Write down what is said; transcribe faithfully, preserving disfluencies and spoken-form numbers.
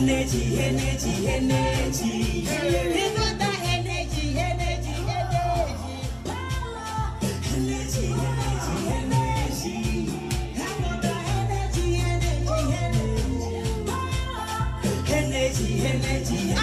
energy, energy, energy. You got that energy, energy, energy. Energy, energy, energy. I got that energy, energy, energy. Energy, energy,